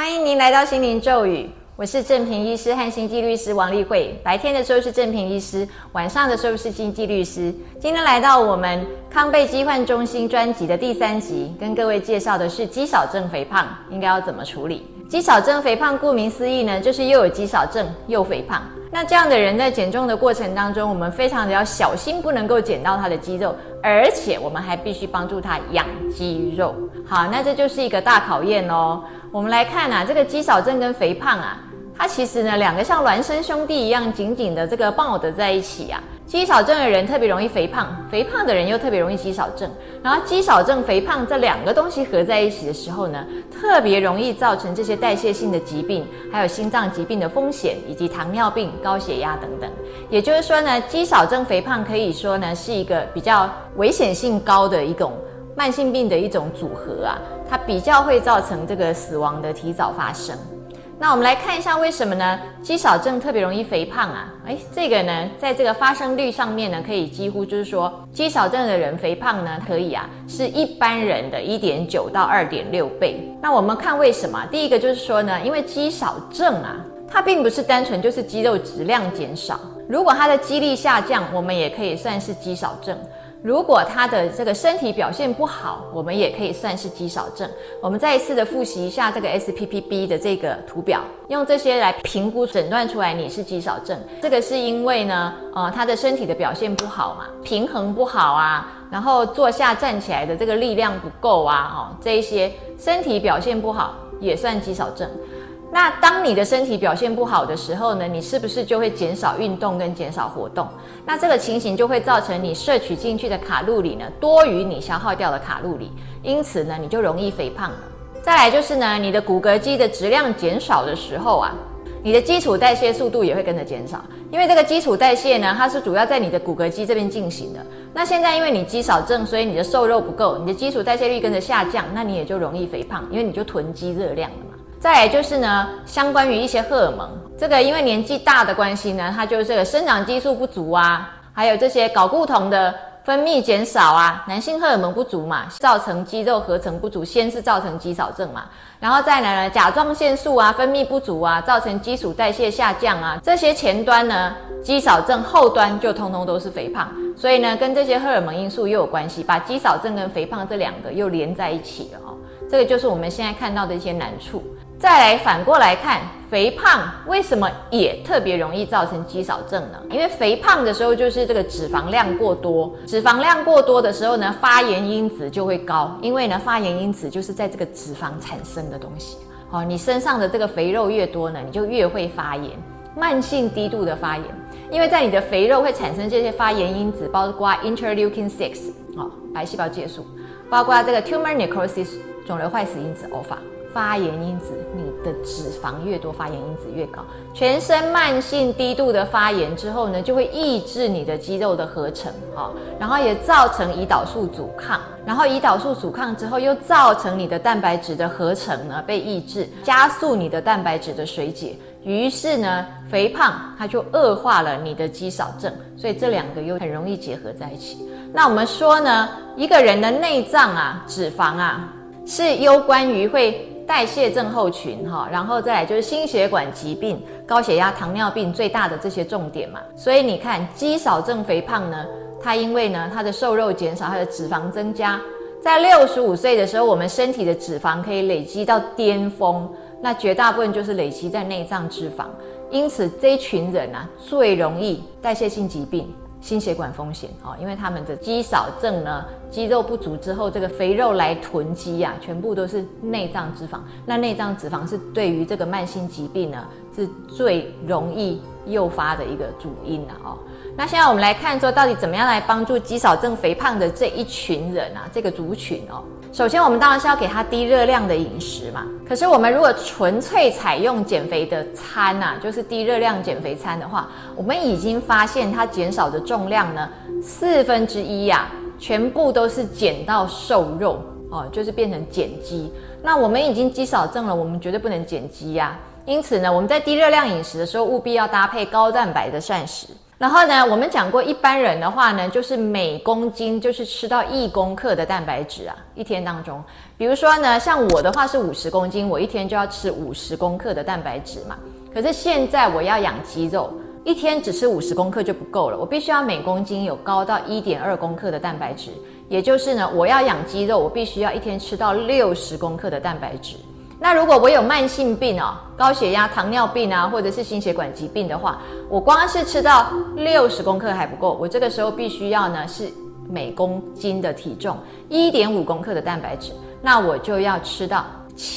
欢迎您来到心灵咒语，我是正平医师和星际律师王丽慧。白天的时候是正平医师，晚上的时候是星际律师。今天来到我们康贝疾患中心专辑的第3集，跟各位介绍的是肌少症肥胖应该要怎么处理。肌少症肥胖顾名思义呢，就是又有肌少症又肥胖。那这样的人在减重的过程当中，我们非常的要小心，不能够减到他的肌肉，而且我们还必须帮助他养肌肉。好，那这就是一个大考验哦。我们来看啊，这个肌少症跟肥胖啊，它其实呢两个像孪生兄弟一样紧紧的这个抱得在一起啊。肌少症的人特别容易肥胖，肥胖的人又特别容易肌少症。然后肌少症、肥胖这两个东西合在一起的时候呢，特别容易造成这些代谢性的疾病，还有心脏疾病的风险，以及糖尿病、高血压等等。也就是说呢，肌少症、肥胖可以说呢是一个比较危险性高的一种慢性病的一种组合啊，它比较会造成这个死亡的提早发生。那我们来看一下为什么呢？肌少症特别容易肥胖啊，这个呢，在这个发生率上面呢，可以几乎就是说，肌少症的人肥胖呢，可以啊，是一般人的 1.9 到 2.6 倍。那我们看为什么？第一个就是说呢，因为肌少症啊，它并不是单纯就是肌肉质量减少，如果它的肌力下降，我们也可以算是肌少症。如果他的这个身体表现不好，我们也可以算是肌少症。我们再一次的复习一下这个 SPPB 的这个图表，用这些来评估诊断出来你是肌少症。这个是因为呢，他的身体的表现不好嘛，平衡不好啊，然后坐下站起来的这个力量不够啊，这一些身体表现不好也算肌少症。那当你的身体表现不好的时候呢，你是不是就会减少运动跟减少活动？那这个情形就会造成你摄取进去的卡路里呢多于你消耗掉的卡路里，因此呢你就容易肥胖了。再来就是呢，你的骨骼肌的质量减少的时候啊，你的基础代谢速度也会跟着减少，因为这个基础代谢呢，它是主要在你的骨骼肌这边进行的。那现在因为你肌少症，所以你的瘦肉不够，你的基础代谢率跟着下降，那你也就容易肥胖，因为你就囤积热量了嘛。再来就是呢，相关于一些荷尔蒙，这个因为年纪大的关系呢，它就是这个生长激素不足啊，还有这些睾固酮的分泌减少啊，男性荷尔蒙不足嘛，造成肌肉合成不足，先是造成肌少症嘛，然后再来呢，甲状腺素啊分泌不足啊，造成基础代谢下降啊，这些前端呢肌少症，后端就通通都是肥胖，所以呢跟这些荷尔蒙因素又有关系，把肌少症跟肥胖这两个又连在一起了哦，这个就是我们现在看到的一些难处。再来反过来看，肥胖为什么也特别容易造成肌少症呢？因为肥胖的时候就是这个脂肪量过多，脂肪量过多的时候呢，发炎因子就会高，因为呢发炎因子就是在这个脂肪产生的东西。你身上的这个肥肉越多呢，你就越会发炎，慢性低度的发炎，因为在你的肥肉会产生这些发炎因子，包括 interleukin-6 白细胞介素，包括这个 tumor necrosis 肿瘤坏死因子 alpha。发炎因子，你的脂肪越多，发炎因子越高。全身慢性低度的发炎之后呢，就会抑制你的肌肉的合成，然后也造成胰岛素阻抗，然后胰岛素阻抗之后，又造成你的蛋白质的合成呢被抑制，加速你的蛋白质的水解。于是呢，肥胖它就恶化了你的肌少症，所以这两个又很容易结合在一起。那我们说呢，一个人的内脏啊，脂肪啊，是攸关于会代谢症候群然后再来就是心血管疾病、高血压、糖尿病最大的这些重点嘛。所以你看肌少症肥胖呢，它因为呢它的瘦肉减少，它的脂肪增加，在65岁的时候，我们身体的脂肪可以累积到巅峰，那绝大部分就是累积在内脏脂肪，因此这一群人啊最容易代谢性疾病、心血管风险因为他们的肌少症呢，肌肉不足之后，这个肥肉来囤积啊，全部都是内脏脂肪。那内脏脂肪是对于这个慢性疾病呢，是最容易诱发的一个主因那现在我们来看说，到底怎么样来帮助肌少症肥胖的这一群人啊，这个族群首先我们当然是要给他低热量的饮食嘛。可是我们如果纯粹采用减肥的餐啊，就是低热量减肥餐的话，我们已经发现它减少的重量呢1/4啊，全部都是减到瘦肉就是变成减肌。那我们已经肌少症了，我们绝对不能减肌啊。因此呢，我们在低热量饮食的时候，务必要搭配高蛋白的膳食。 然后呢，我们讲过一般人的话呢，就是每公斤就是吃到1公克的蛋白质啊，一天当中。比如说呢，像我的话是50公斤，我一天就要吃50公克的蛋白质嘛。可是现在我要养肌肉，一天只吃50公克就不够了，我必须要每公斤有高到1.2公克的蛋白质。也就是呢，我要养肌肉，我必须要一天吃到60公克的蛋白质。那如果我有慢性病哦，高血压、糖尿病啊，或者是心血管疾病的话，我光是吃到60公克还不够，我这个时候必须要呢是每公斤的体重1.5公克的蛋白质，那我就要吃到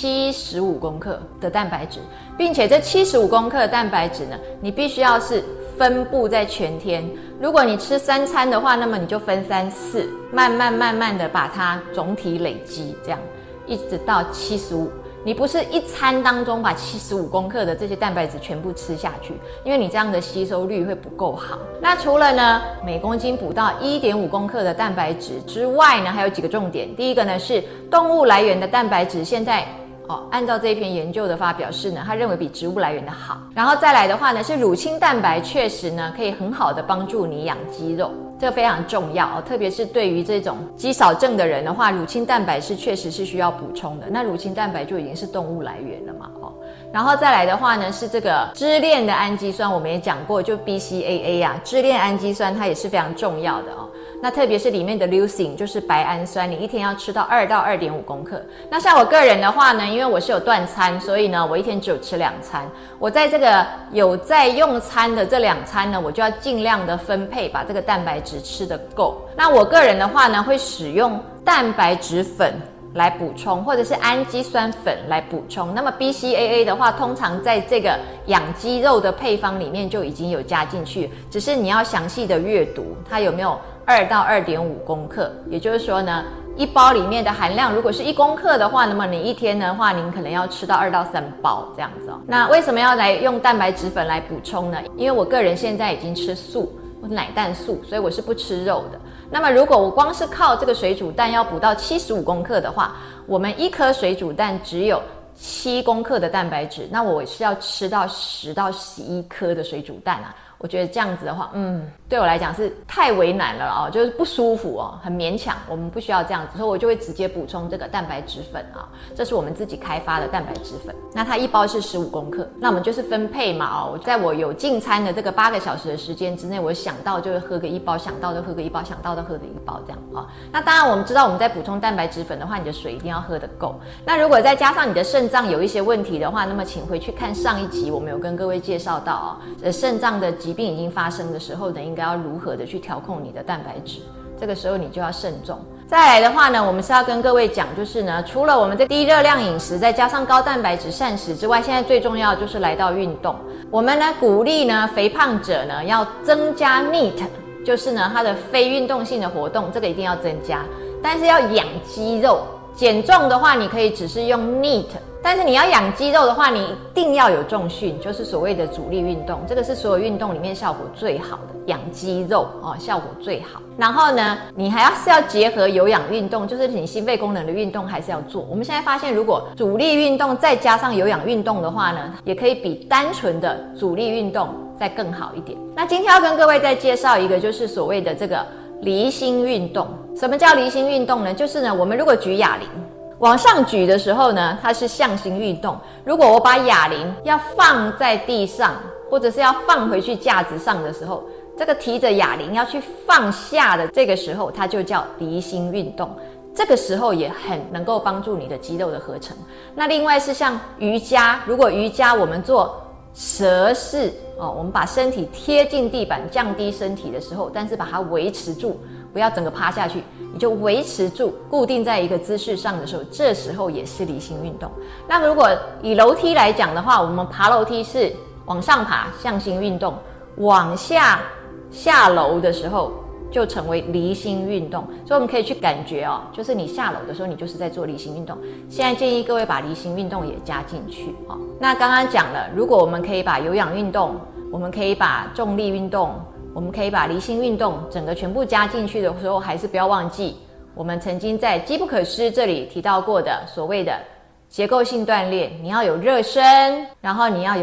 75公克的蛋白质，并且这75公克的蛋白质呢，你必须要是分布在全天。如果你吃3餐的话，那么你就分3次，慢慢的把它总体累积，这样一直到75。你不是一餐当中把75公克的这些蛋白质全部吃下去，因为你这样的吸收率会不够好。那除了呢每公斤补到1.5公克的蛋白质之外呢，还有几个重点。第一个呢是动物来源的蛋白质，现在按照这一篇研究的发表是呢，他认为比植物来源的好。然后再来的话呢，是乳清蛋白，确实呢可以很好的帮助你养肌肉，这个非常重要特别是对于这种肌少症的人的话，乳清蛋白是确实是需要补充的。那乳清蛋白就已经是动物来源了嘛然后再来的话呢，是这个支链的氨基酸，我们也讲过，就 BCAA 啊，支链氨基酸它也是非常重要的那特别是里面的 leucine 就是白氨酸，你一天要吃到2到2.5公克。那像我个人的话呢，因为我是有断餐，所以呢我一天只有吃2餐。我在这个有在用餐的这2餐呢，我就要尽量的分配，把这个蛋白质吃得够。那我个人的话呢，会使用蛋白质粉来补充，或者是氨基酸粉来补充。那么 BCAA 的话，通常在这个养肌肉的配方里面就已经有加进去，只是你要详细的阅读它有没有2到2.5公克。也就是说呢，一包里面的含量如果是1公克的话，那么你一天的话，您可能要吃到2到3包这样子那为什么要来用蛋白质粉来补充呢？因为我个人现在已经吃素，奶蛋素，所以我是不吃肉的。那么如果我光是靠这个水煮蛋要补到75公克的话，我们1颗水煮蛋只有7公克的蛋白质，那我是要吃到10到11颗的水煮蛋啊。我觉得这样子的话，对我来讲是太为难了就是不舒服很勉强。我们不需要这样子，所以我就会直接补充这个蛋白质粉这是我们自己开发的蛋白质粉。那它1包是15公克，那我们就是分配嘛在我有进餐的这个8个小时的时间之内，我想到就会喝个1包，想到就喝个1包，想到就喝个1包这样那当然我们知道我们在补充蛋白质粉的话，你的水一定要喝得够。那如果再加上你的肾脏有一些问题的话，那么请回去看上一集，我们有跟各位介绍到肾脏的疾病已经发生的时候呢，应该要如何的去调控你的蛋白质，这个时候你就要慎重。再来的话呢，我们是要跟各位讲，就是呢，除了我们的低热量饮食，再加上高蛋白质膳食之外，现在最重要的就是来到运动。我们呢鼓励呢肥胖者呢要增加 NEAT， 就是呢他的非运动性的活动，这个一定要增加，但是要养肌肉。减重的话，你可以只是用 NEAT， 但是你要养肌肉的话，你一定要有重训，就是所谓的阻力运动，这个是所有运动里面效果最好的，养肌肉效果最好。然后呢，你还是要结合有氧运动，就是你心肺功能的运动还是要做。我们现在发现，如果阻力运动再加上有氧运动的话呢，也可以比单纯的阻力运动再更好一点。那今天要跟各位再介绍一个，就是所谓的这个离心运动。什么叫离心运动呢？就是呢，我们如果举哑铃往上举的时候呢，它是向心运动。如果我把哑铃要放在地上，或者是要放回去架子上的时候，这个提着哑铃要去放下的这个时候，它就叫离心运动。这个时候也很能够帮助你的肌肉的合成。那另外是像瑜伽，如果瑜伽我们做蛇式我们把身体贴近地板，降低身体的时候，但是把它维持住，不要整个趴下去，你就维持住，固定在一个姿势上的时候，这时候也是离心运动。那如果以楼梯来讲的话，我们爬楼梯是往上爬，向心运动，往下楼的时候就成为离心运动。所以我们可以去感觉就是你下楼的时候，你就是在做离心运动。现在建议各位把离心运动也加进去那刚刚讲了，如果我们可以把有氧运动，我们可以把重力运动，我们可以把离心运动整个全部加进去的时候，还是不要忘记我们曾经在机不可失这里提到过的所谓的结构性锻炼。你要有热身，然后你要有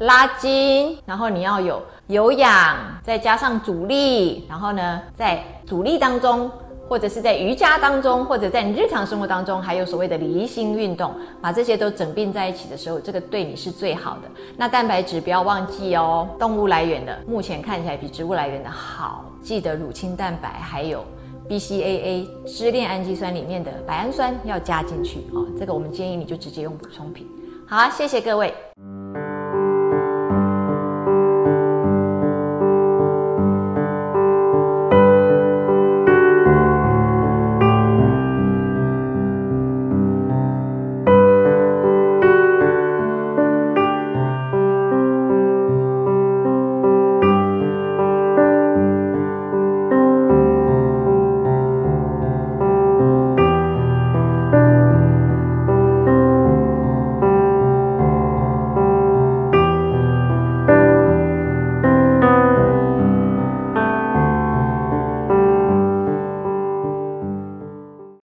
拉筋，然后你要有有氧，再加上阻力，然后呢，在阻力当中，或者是在瑜伽当中，或者在你日常生活当中，还有所谓的离心运动，把这些都整并在一起的时候，这个对你是最好的。那蛋白质不要忘记哦，动物来源的目前看起来比植物来源的好，记得乳清蛋白还有BCAA 支链氨基酸里面的白氨酸要加进去哦。这个我们建议你就直接用补充品。好啊，谢谢各位。